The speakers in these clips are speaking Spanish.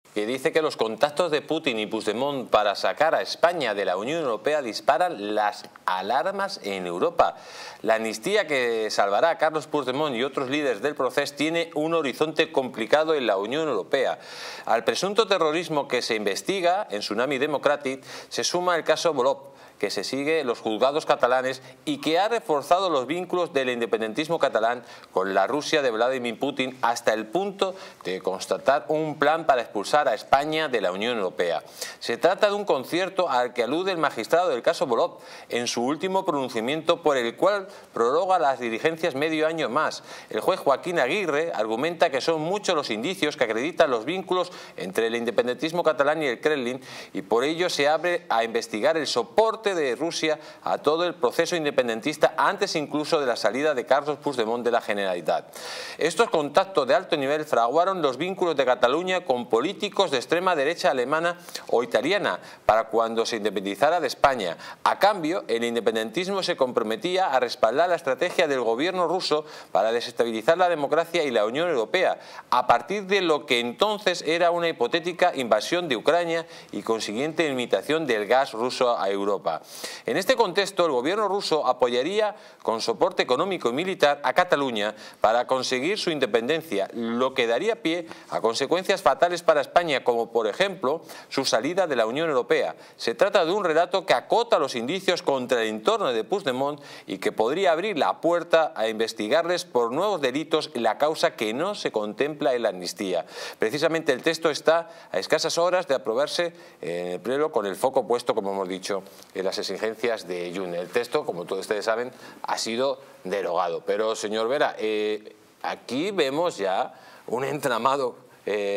Que dice que los contactos de Putin y Puigdemont para sacar a España de la Unión Europea disparan las alarmas en Europa. La amnistía que salvará a Carles Puigdemont y otros líderes del proceso tiene un horizonte complicado en la Unión Europea. Al presunto terrorismo que se investiga en Tsunami Democratic se suma el caso Volov, que se sigue en los juzgados catalanes y que ha reforzado los vínculos del independentismo catalán con la Rusia de Vladimir Putin hasta el punto de constatar un plan para expulsar a España de la Unión Europea. Se trata de un concierto al que alude el magistrado del caso Volov en su último pronunciamiento, por el cual prorroga las diligencias medio año más. El juez Joaquín Aguirre argumenta que son muchos los indicios que acreditan los vínculos entre el independentismo catalán y el Kremlin, y por ello se abre a investigar el soporte de Rusia a todo el proceso independentista antes incluso de la salida de Carles Puigdemont de la Generalitat. Estos contactos de alto nivel fraguaron los vínculos de Cataluña con políticos de extrema derecha alemana o italiana para cuando se independizara de España. A cambio, el independentismo se comprometía a respaldar la estrategia del gobierno ruso para desestabilizar la democracia y la Unión Europea, a partir de lo que entonces era una hipotética invasión de Ucrania y consiguiente limitación del gas ruso a Europa. En este contexto, el gobierno ruso apoyaría con soporte económico y militar a Cataluña para conseguir su independencia, lo que daría pie a consecuencias fatales para España, como por ejemplo su salida de la Unión Europea. Se trata de un relato que acota los indicios contra el entorno de Puigdemont y que podría abrir la puerta a investigarles por nuevos delitos en la causa que no se contempla en la amnistía. Precisamente el texto está a escasas horas de aprobarse en el Pleno, con el foco puesto, como hemos dicho, en las exigencias de Junts. El texto, como todos ustedes saben, ha sido derogado. Pero, señor Vera, aquí vemos ya un entramado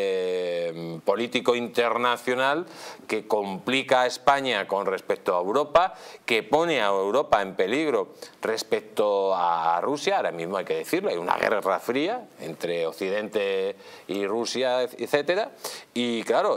político internacional que complica a España con respecto a Europa, que pone a Europa en peligro respecto a Rusia. Ahora mismo hay que decirlo, hay una guerra fría entre Occidente y Rusia, etcétera. Y claro,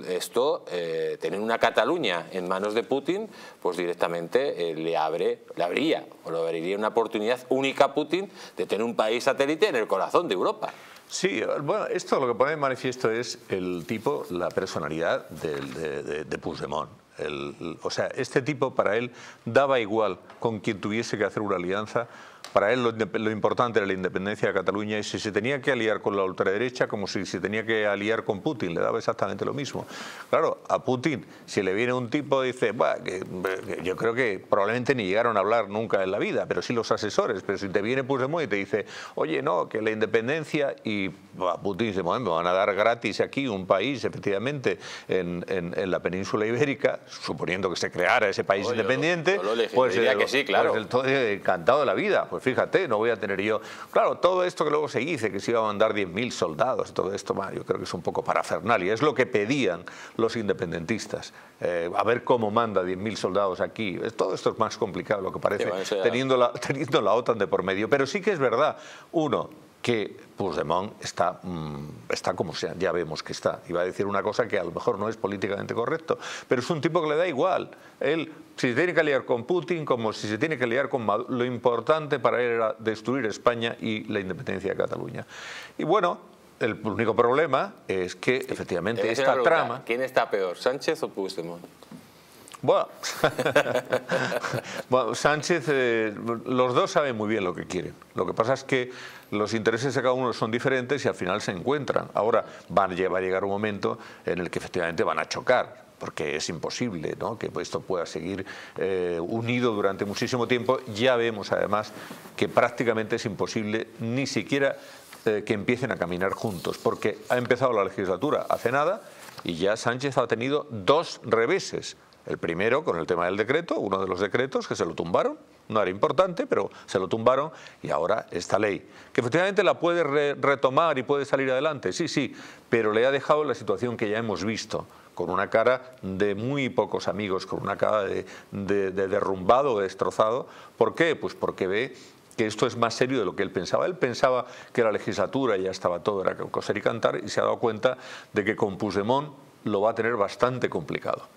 tener una Cataluña en manos de Putin, pues directamente le abriría una oportunidad única a Putin de tener un país satélite en el corazón de Europa. Sí, bueno, esto lo que pone de manifiesto es la personalidad de Puigdemont. O sea, este tipo, para él daba igual con quien tuviese que hacer una alianza. Para él lo importante era la independencia de Cataluña, y si se tenía que aliar con la ultraderecha, como si se tenía que aliar con Putin, le daba exactamente lo mismo. Claro, a Putin, si le viene un tipo, dice, que yo creo que probablemente ni llegaron a hablar nunca en la vida, pero sí los asesores. Pero si te viene Puigdemont y te dice, oye, no, que la independencia, y Putin dice, bueno, me van a dar gratis aquí un país, efectivamente, en la península ibérica, suponiendo que se creara ese país independiente, pues que sí, claro. Pues encantado de la vida. Pues fíjate, no voy a tener yo... Claro, todo esto que luego se dice, que se iba a mandar 10.000 soldados, todo esto, yo creo que es un poco parafernalia. Es lo que pedían los independentistas. A ver cómo manda 10.000 soldados aquí. Todo esto es más complicado de lo que parece, teniendo la OTAN de por medio. Pero sí que es verdad, que Puigdemont está como sea, ya vemos que está. Iba a decir una cosa que a lo mejor no es políticamente correcto, pero es un tipo que le da igual. Él, si se tiene que aliar con Putin, como si se tiene que aliar con Maduro, lo importante para él era destruir España y la independencia de Cataluña. Y bueno, el único problema es que efectivamente esta trama... ¿Quién está peor, Sánchez o Puigdemont? Bueno, Sánchez, los dos saben muy bien lo que quieren. Lo que pasa es que los intereses de cada uno son diferentes y al final se encuentran. Ahora va a llegar un momento en el que efectivamente van a chocar, porque es imposible, ¿no?, que esto pueda seguir unido durante muchísimo tiempo. Ya vemos además que prácticamente es imposible ni siquiera que empiecen a caminar juntos, porque ha empezado la legislatura hace nada y ya Sánchez ha tenido 2 reveses. El primero con el tema del decreto, uno de los decretos que se lo tumbaron, no era importante, pero se lo tumbaron, y ahora esta ley, que efectivamente la puede retomar y puede salir adelante, sí, pero le ha dejado la situación que ya hemos visto, con una cara de muy pocos amigos, con una cara de derrumbado, destrozado. ¿Por qué? Pues porque ve que esto es más serio de lo que él pensaba. Él pensaba que la legislatura ya estaba todo, era coser y cantar, y se ha dado cuenta de que con Puigdemont lo va a tener bastante complicado.